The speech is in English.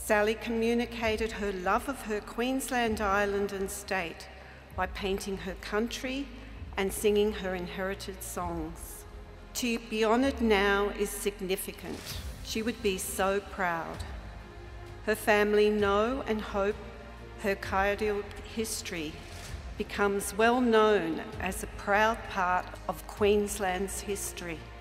Sally communicated her love of her Queensland island and state by painting her country and singing her inherited songs. To be honoured now is significant. She would be so proud. Her family know and hope her Kaiadilt history becomes well known as a proud part of Queensland's history.